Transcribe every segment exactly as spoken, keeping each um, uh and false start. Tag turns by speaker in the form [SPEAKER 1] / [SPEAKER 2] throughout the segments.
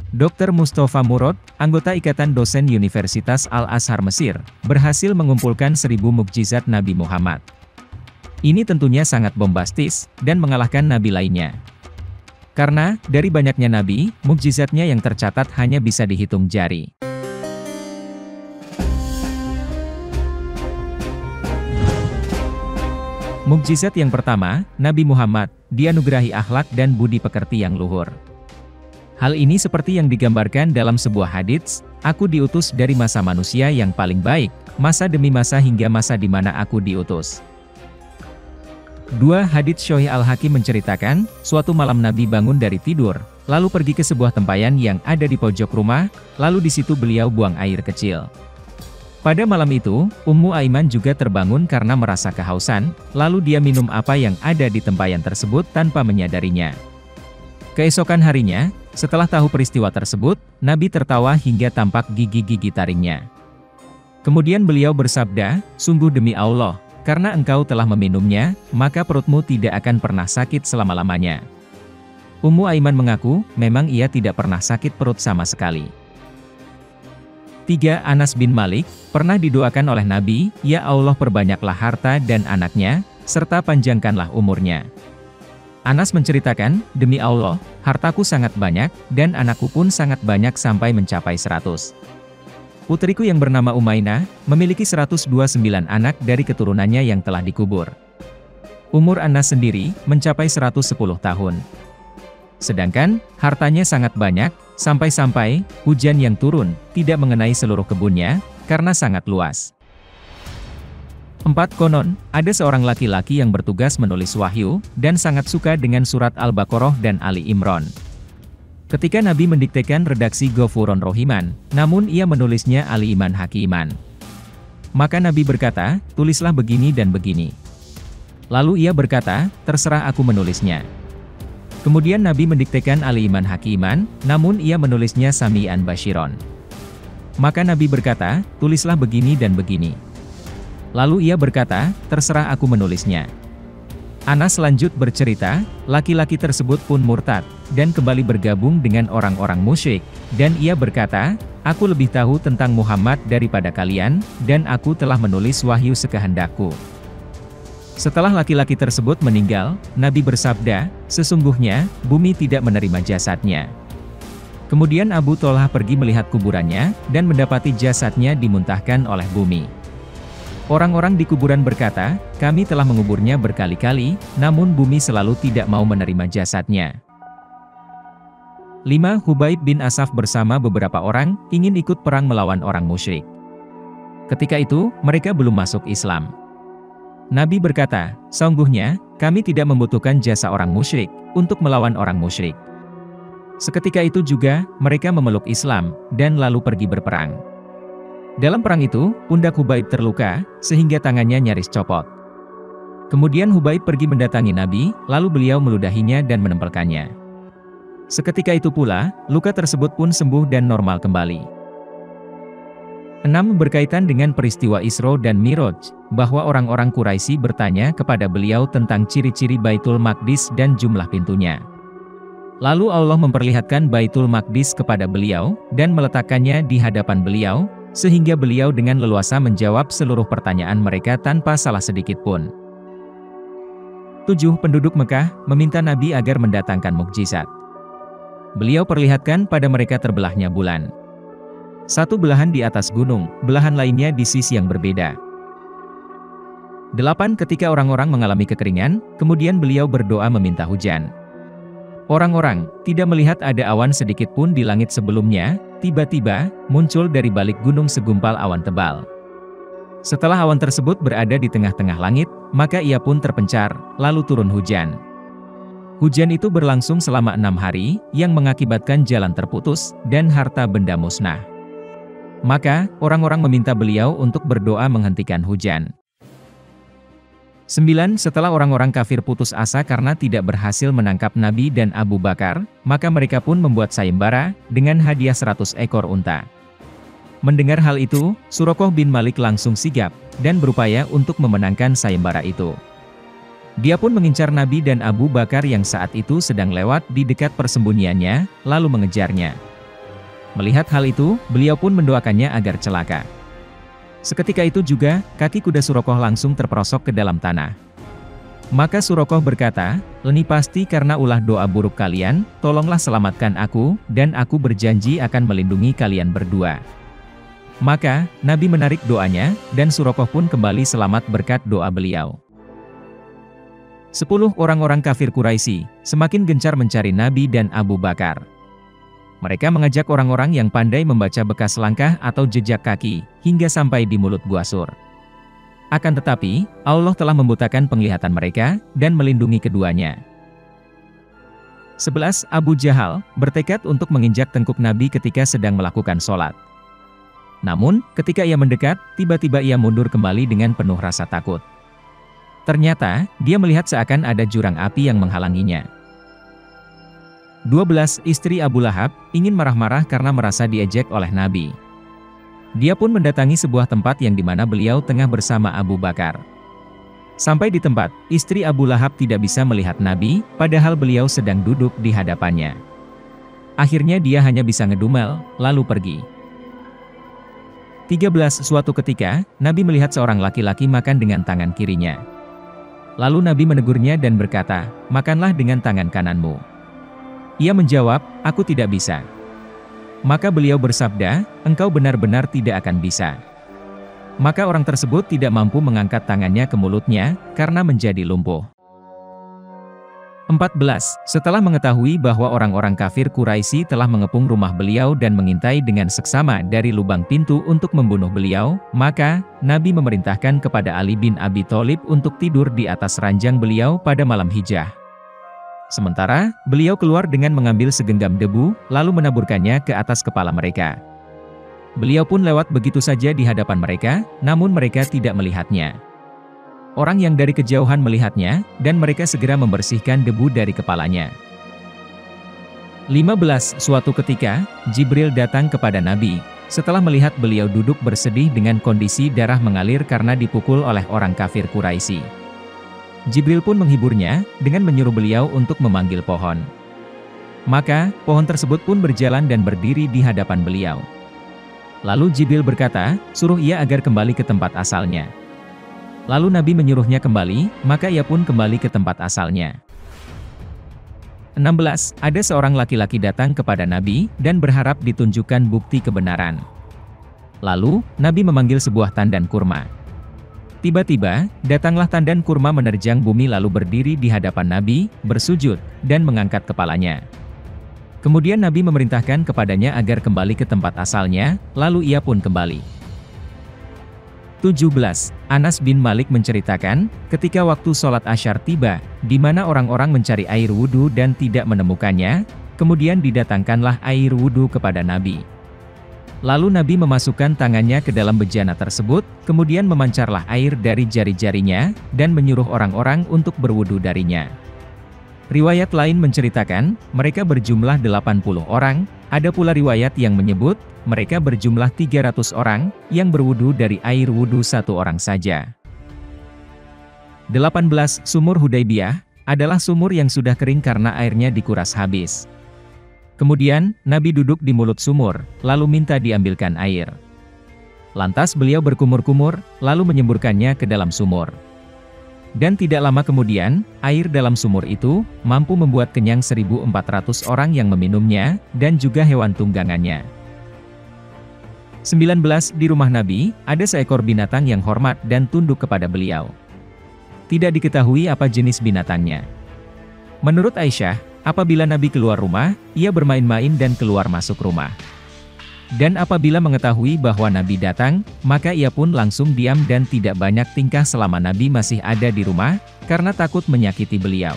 [SPEAKER 1] dokter Mustafa Murad, anggota Ikatan Dosen Universitas Al-Azhar Mesir, berhasil mengumpulkan seribu mukjizat Nabi Muhammad. Ini tentunya sangat bombastis, dan mengalahkan nabi lainnya. Karena, dari banyaknya nabi, mukjizatnya yang tercatat hanya bisa dihitung jari. Mukjizat yang pertama, Nabi Muhammad, dianugerahi akhlak dan budi pekerti yang luhur. Hal ini seperti yang digambarkan dalam sebuah hadits, aku diutus dari masa manusia yang paling baik, masa demi masa hingga masa di mana aku diutus. Dua hadits Sahih Al-Hakim menceritakan, suatu malam Nabi bangun dari tidur, lalu pergi ke sebuah tempayan yang ada di pojok rumah, lalu di situ beliau buang air kecil. Pada malam itu, Ummu Aiman juga terbangun karena merasa kehausan, lalu dia minum apa yang ada di tempayan tersebut tanpa menyadarinya. Keesokan harinya, setelah tahu peristiwa tersebut, Nabi tertawa hingga tampak gigi-gigi taringnya. Kemudian beliau bersabda, sungguh demi Allah, karena engkau telah meminumnya, maka perutmu tidak akan pernah sakit selama-lamanya. Ummu Aiman mengaku, memang ia tidak pernah sakit perut sama sekali. tiga. Anas bin Malik, pernah didoakan oleh Nabi, ya Allah perbanyaklah harta dan anaknya, serta panjangkanlah umurnya. Anas menceritakan, demi Allah, hartaku sangat banyak, dan anakku pun sangat banyak sampai mencapai seratus. Putriku yang bernama Umainah, memiliki seratus dua puluh sembilan anak dari keturunannya yang telah dikubur. Umur Anas sendiri, mencapai seratus sepuluh tahun. Sedangkan, hartanya sangat banyak, sampai-sampai, hujan yang turun, tidak mengenai seluruh kebunnya, karena sangat luas. empat. Konon, ada seorang laki-laki yang bertugas menulis wahyu, dan sangat suka dengan surat Al-Baqarah dan Ali Imran. Ketika Nabi mendiktekan redaksi Ghafurun Rohiman, namun ia menulisnya Ali Iman Hakiman. Maka Nabi berkata, tulislah begini dan begini. Lalu ia berkata, terserah aku menulisnya. Kemudian Nabi mendiktekan Ali Iman Hakiman, namun ia menulisnya Sami'an Bashiron. Maka Nabi berkata, tulislah begini dan begini. Lalu ia berkata, terserah aku menulisnya. Anas lanjut bercerita, laki-laki tersebut pun murtad, dan kembali bergabung dengan orang-orang musyrik, dan ia berkata, aku lebih tahu tentang Muhammad daripada kalian, dan aku telah menulis wahyu sekehendakku. Setelah laki-laki tersebut meninggal, Nabi bersabda, sesungguhnya, bumi tidak menerima jasadnya. Kemudian Abu Tholha pergi melihat kuburannya, dan mendapati jasadnya dimuntahkan oleh bumi. Orang-orang di kuburan berkata, kami telah menguburnya berkali-kali, namun bumi selalu tidak mau menerima jasadnya. lima. Hubaib bin Asaf bersama beberapa orang, ingin ikut perang melawan orang musyrik. Ketika itu, mereka belum masuk Islam. Nabi berkata, sungguhnya, kami tidak membutuhkan jasa orang musyrik, untuk melawan orang musyrik. Seketika itu juga, mereka memeluk Islam, dan lalu pergi berperang. Dalam perang itu, pundak Hubaib terluka, sehingga tangannya nyaris copot. Kemudian Hubaib pergi mendatangi Nabi, lalu beliau meludahinya dan menempelkannya. Seketika itu pula, luka tersebut pun sembuh dan normal kembali. enam. Berkaitan dengan peristiwa Isra dan Miraj, bahwa orang-orang Quraisy bertanya kepada beliau tentang ciri-ciri Baitul Maqdis dan jumlah pintunya. Lalu Allah memperlihatkan Baitul Maqdis kepada beliau, dan meletakkannya di hadapan beliau, sehingga beliau dengan leluasa menjawab seluruh pertanyaan mereka tanpa salah sedikit pun. tujuh. Penduduk Mekah meminta Nabi agar mendatangkan mukjizat. Beliau perlihatkan pada mereka terbelahnya bulan. Satu belahan di atas gunung, belahan lainnya di sisi yang berbeda. delapan. Ketika orang-orang mengalami kekeringan, kemudian beliau berdoa meminta hujan. Orang-orang tidak melihat ada awan sedikit pun di langit sebelumnya, tiba-tiba muncul dari balik gunung segumpal awan tebal. Setelah awan tersebut berada di tengah-tengah langit, maka ia pun terpencar, lalu turun hujan. Hujan itu berlangsung selama enam hari, yang mengakibatkan jalan terputus, dan harta benda musnah. Maka, orang-orang meminta beliau untuk berdoa menghentikan hujan. sembilan. Setelah orang-orang kafir putus asa karena tidak berhasil menangkap Nabi dan Abu Bakar, maka mereka pun membuat sayembara, dengan hadiah seratus ekor unta. Mendengar hal itu, Suraqah bin Malik langsung sigap, dan berupaya untuk memenangkan sayembara itu. Dia pun mengincar Nabi dan Abu Bakar yang saat itu sedang lewat di dekat persembunyiannya, lalu mengejarnya. Melihat hal itu, beliau pun mendoakannya agar celaka. Seketika itu juga, kaki kuda Surokoh langsung terperosok ke dalam tanah. Maka Surokoh berkata, "Ini pasti karena ulah doa buruk kalian, tolonglah selamatkan aku, dan aku berjanji akan melindungi kalian berdua." Maka, Nabi menarik doanya, dan Surokoh pun kembali selamat berkat doa beliau. Sepuluh orang-orang kafir Quraisy semakin gencar mencari Nabi dan Abu Bakar. Mereka mengajak orang-orang yang pandai membaca bekas langkah atau jejak kaki, hingga sampai di mulut Gua Sur. Akan tetapi, Allah telah membutakan penglihatan mereka, dan melindungi keduanya. Sebelas Abu Jahal bertekad untuk menginjak tengkuk Nabi ketika sedang melakukan sholat. Namun, ketika ia mendekat, tiba-tiba ia mundur kembali dengan penuh rasa takut. Ternyata, dia melihat seakan ada jurang api yang menghalanginya. dua belas Istri Abu Lahab ingin marah-marah karena merasa diejek oleh Nabi. Dia pun mendatangi sebuah tempat yang dimana beliau tengah bersama Abu Bakar. Sampai di tempat, istri Abu Lahab tidak bisa melihat Nabi, padahal beliau sedang duduk di hadapannya. Akhirnya dia hanya bisa ngedumel, lalu pergi. tiga belas Suatu ketika, Nabi melihat seorang laki-laki makan dengan tangan kirinya. Lalu Nabi menegurnya dan berkata, "Makanlah dengan tangan kananmu." Ia menjawab, "Aku tidak bisa." Maka beliau bersabda, "Engkau benar-benar tidak akan bisa." Maka orang tersebut tidak mampu mengangkat tangannya ke mulutnya, karena menjadi lumpuh. empat belas Setelah mengetahui bahwa orang-orang kafir Quraisy telah mengepung rumah beliau dan mengintai dengan seksama dari lubang pintu untuk membunuh beliau, maka Nabi memerintahkan kepada Ali bin Abi Thalib untuk tidur di atas ranjang beliau pada malam hijrah. Sementara, beliau keluar dengan mengambil segenggam debu, lalu menaburkannya ke atas kepala mereka. Beliau pun lewat begitu saja di hadapan mereka, namun mereka tidak melihatnya. Orang yang dari kejauhan melihatnya, dan mereka segera membersihkan debu dari kepalanya. lima belas Suatu ketika, Jibril datang kepada Nabi, setelah melihat beliau duduk bersedih dengan kondisi darah mengalir karena dipukul oleh orang kafir Quraisy. Jibril pun menghiburnya, dengan menyuruh beliau untuk memanggil pohon. Maka, pohon tersebut pun berjalan dan berdiri di hadapan beliau. Lalu Jibril berkata, "Suruh ia agar kembali ke tempat asalnya." Lalu Nabi menyuruhnya kembali, maka ia pun kembali ke tempat asalnya. enam belas Ada seorang laki-laki datang kepada Nabi, dan berharap ditunjukkan bukti kebenaran. Lalu, Nabi memanggil sebuah tandan kurma. Tiba-tiba, datanglah tandan kurma menerjang bumi lalu berdiri di hadapan Nabi, bersujud, dan mengangkat kepalanya. Kemudian Nabi memerintahkan kepadanya agar kembali ke tempat asalnya, lalu ia pun kembali. tujuh belas Anas bin Malik menceritakan, ketika waktu sholat Asyar tiba, di mana orang-orang mencari air wudhu dan tidak menemukannya, kemudian didatangkanlah air wudhu kepada Nabi. Lalu Nabi memasukkan tangannya ke dalam bejana tersebut, kemudian memancarlah air dari jari-jarinya, dan menyuruh orang-orang untuk berwudu darinya. Riwayat lain menceritakan, mereka berjumlah delapan puluh orang, ada pula riwayat yang menyebut, mereka berjumlah tiga ratus orang, yang berwudu dari air wudu satu orang saja. delapan belas Sumur Hudaybiyah, adalah sumur yang sudah kering karena airnya dikuras habis. Kemudian, Nabi duduk di mulut sumur, lalu minta diambilkan air. Lantas beliau berkumur-kumur, lalu menyemburkannya ke dalam sumur. Dan tidak lama kemudian, air dalam sumur itu, mampu membuat kenyang seribu empat ratus orang yang meminumnya, dan juga hewan tunggangannya. sembilan belas Di rumah Nabi, ada seekor binatang yang hormat dan tunduk kepada beliau. Tidak diketahui apa jenis binatangnya. Menurut Aisyah, apabila Nabi keluar rumah, ia bermain-main dan keluar masuk rumah. Dan apabila mengetahui bahwa Nabi datang, maka ia pun langsung diam dan tidak banyak tingkah selama Nabi masih ada di rumah, karena takut menyakiti beliau.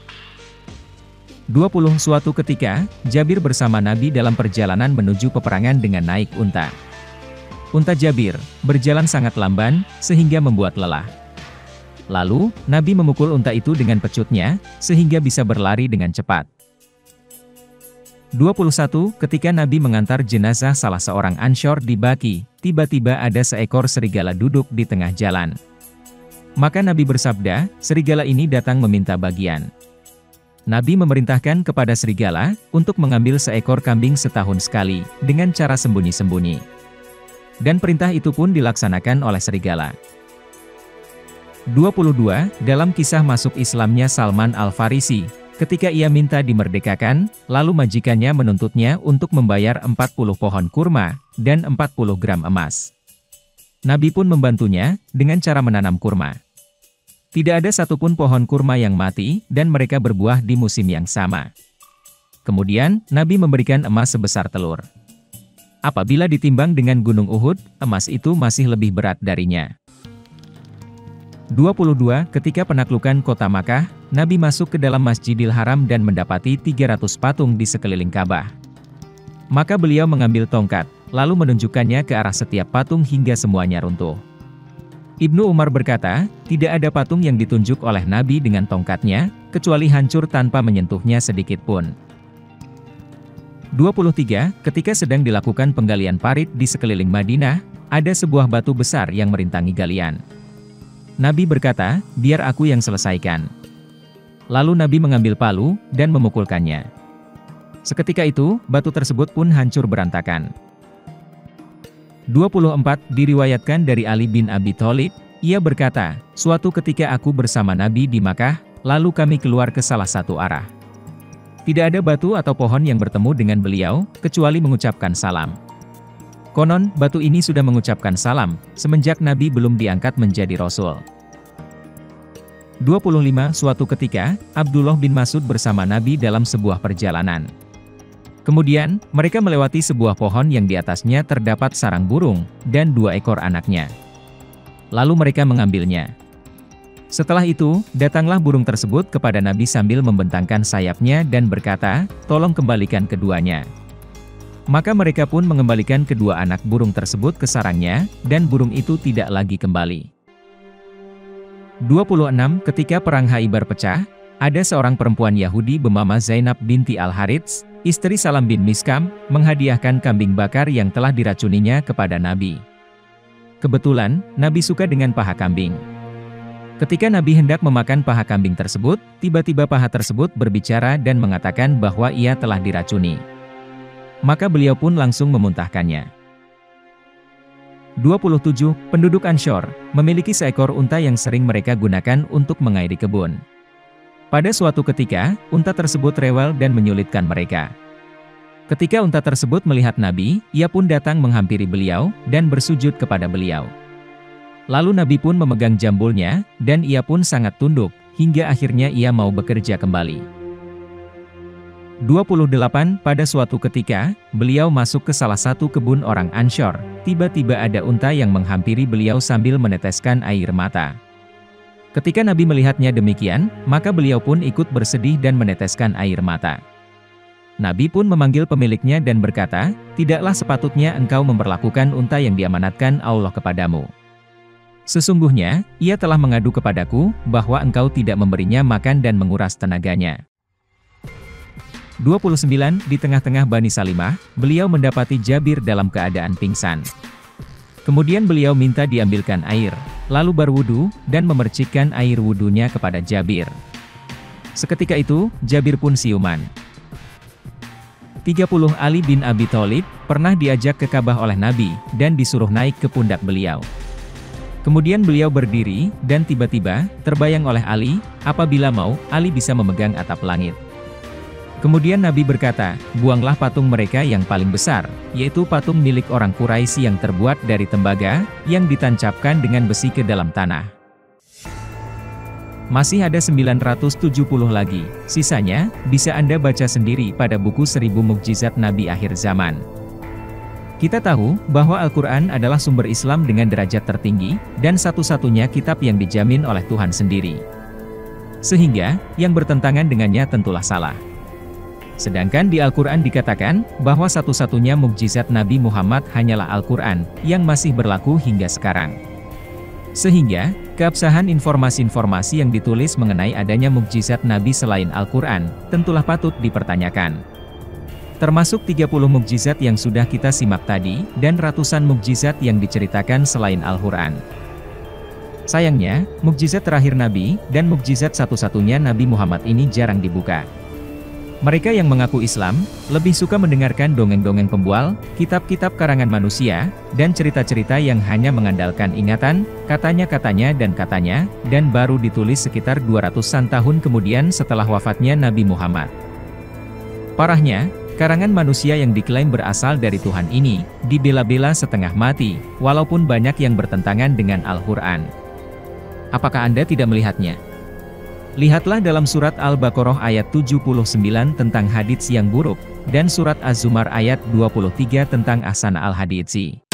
[SPEAKER 1] dua puluh Suatu ketika, Jabir bersama Nabi dalam perjalanan menuju peperangan dengan naik unta. Unta Jabir berjalan sangat lamban, sehingga membuat lelah. Lalu, Nabi memukul unta itu dengan pecutnya, sehingga bisa berlari dengan cepat. dua puluh satu Ketika Nabi mengantar jenazah salah seorang Ansyar di Baqi, tiba-tiba ada seekor serigala duduk di tengah jalan. Maka Nabi bersabda, serigala ini datang meminta bagian. Nabi memerintahkan kepada serigala untuk mengambil seekor kambing setahun sekali, dengan cara sembunyi-sembunyi. Dan perintah itu pun dilaksanakan oleh serigala. dua puluh dua. Dalam kisah masuk Islamnya Salman Al-Farisi, ketika ia minta dimerdekakan, lalu majikannya menuntutnya untuk membayar empat puluh pohon kurma, dan empat puluh gram emas. Nabi pun membantunya, dengan cara menanam kurma. Tidak ada satupun pohon kurma yang mati, dan mereka berbuah di musim yang sama. Kemudian, Nabi memberikan emas sebesar telur. Apabila ditimbang dengan gunung Uhud, emas itu masih lebih berat darinya. dua puluh dua. Ketika penaklukan kota Makkah, Nabi masuk ke dalam Masjidil Haram dan mendapati tiga ratus patung di sekeliling Ka'bah. Maka beliau mengambil tongkat, lalu menunjukkannya ke arah setiap patung hingga semuanya runtuh. Ibnu Umar berkata, tidak ada patung yang ditunjuk oleh Nabi dengan tongkatnya, kecuali hancur tanpa menyentuhnya sedikit pun. dua puluh tiga. Ketika sedang dilakukan penggalian parit di sekeliling Madinah, ada sebuah batu besar yang merintangi galian. Nabi berkata, biar aku yang selesaikan. Lalu Nabi mengambil palu, dan memukulkannya. Seketika itu, batu tersebut pun hancur berantakan. dua puluh empat. Diriwayatkan dari Ali bin Abi Thalib, ia berkata, suatu ketika aku bersama Nabi di Makkah, lalu kami keluar ke salah satu arah. Tidak ada batu atau pohon yang bertemu dengan beliau, kecuali mengucapkan salam. Konon, batu ini sudah mengucapkan salam, semenjak Nabi belum diangkat menjadi Rasul. dua puluh lima. Suatu ketika, Abdullah bin Mas'ud bersama Nabi dalam sebuah perjalanan. Kemudian, mereka melewati sebuah pohon yang di atasnya terdapat sarang burung, dan dua ekor anaknya. Lalu mereka mengambilnya. Setelah itu, datanglah burung tersebut kepada Nabi sambil membentangkan sayapnya dan berkata, tolong kembalikan keduanya. Maka mereka pun mengembalikan kedua anak burung tersebut ke sarangnya, dan burung itu tidak lagi kembali. dua puluh enam. Ketika perang Khaibar pecah, ada seorang perempuan Yahudi bernama Zainab binti Al-Harits, istri Salam bin Miskam, menghadiahkan kambing bakar yang telah diracuninya kepada Nabi. Kebetulan, Nabi suka dengan paha kambing. Ketika Nabi hendak memakan paha kambing tersebut, tiba-tiba paha tersebut berbicara dan mengatakan bahwa ia telah diracuni. Maka beliau pun langsung memuntahkannya. dua puluh tujuh. Penduduk Anshor, memiliki seekor unta yang sering mereka gunakan untuk mengairi kebun. Pada suatu ketika, unta tersebut rewel dan menyulitkan mereka. Ketika unta tersebut melihat Nabi, ia pun datang menghampiri beliau, dan bersujud kepada beliau. Lalu Nabi pun memegang jambulnya, dan ia pun sangat tunduk, hingga akhirnya ia mau bekerja kembali. dua puluh delapan. Pada suatu ketika, beliau masuk ke salah satu kebun orang Anshor, tiba-tiba ada unta yang menghampiri beliau sambil meneteskan air mata. Ketika Nabi melihatnya demikian, maka beliau pun ikut bersedih dan meneteskan air mata. Nabi pun memanggil pemiliknya dan berkata, tidaklah sepatutnya engkau memperlakukan unta yang diamanatkan Allah kepadamu. Sesungguhnya, ia telah mengadu kepadaku, bahwa engkau tidak memberinya makan dan menguras tenaganya. dua puluh sembilan. Di tengah-tengah Bani Salimah, beliau mendapati Jabir dalam keadaan pingsan. Kemudian beliau minta diambilkan air, lalu berwudu, dan memercikkan air wudunya kepada Jabir. Seketika itu, Jabir pun siuman. tiga puluh. Ali bin Abi Thalib, pernah diajak ke Ka'bah oleh Nabi, dan disuruh naik ke pundak beliau. Kemudian beliau berdiri, dan tiba-tiba, terbayang oleh Ali, apabila mau, Ali bisa memegang atap langit. Kemudian Nabi berkata, buanglah patung mereka yang paling besar, yaitu patung milik orang Quraisy yang terbuat dari tembaga, yang ditancapkan dengan besi ke dalam tanah. Masih ada sembilan ratus tujuh puluh lagi, sisanya, bisa Anda baca sendiri pada buku Seribu Mukjizat Nabi Akhir Zaman. Kita tahu, bahwa Al-Quran adalah sumber Islam dengan derajat tertinggi, dan satu-satunya kitab yang dijamin oleh Tuhan sendiri. Sehingga, yang bertentangan dengannya tentulah salah. Sedangkan di Al-Quran dikatakan, bahwa satu-satunya mukjizat Nabi Muhammad hanyalah Al-Quran, yang masih berlaku hingga sekarang. Sehingga, keabsahan informasi-informasi yang ditulis mengenai adanya mukjizat Nabi selain Al-Quran, tentulah patut dipertanyakan. Termasuk tiga puluh mukjizat yang sudah kita simak tadi, dan ratusan mukjizat yang diceritakan selain Al-Quran. Sayangnya, mukjizat terakhir Nabi, dan mukjizat satu-satunya Nabi Muhammad ini jarang dibuka. Mereka yang mengaku Islam, lebih suka mendengarkan dongeng-dongeng pembual, kitab-kitab karangan manusia, dan cerita-cerita yang hanya mengandalkan ingatan, katanya-katanya dan katanya, dan baru ditulis sekitar dua ratusan tahun kemudian setelah wafatnya Nabi Muhammad. Parahnya, karangan manusia yang diklaim berasal dari Tuhan ini, dibela-bela setengah mati, walaupun banyak yang bertentangan dengan Al-Quran. Apakah Anda tidak melihatnya? Lihatlah dalam surat Al-Baqarah ayat tujuh puluh sembilan tentang hadits yang buruk, dan surat Az-Zumar ayat dua puluh tiga tentang ahsana al-haditsi.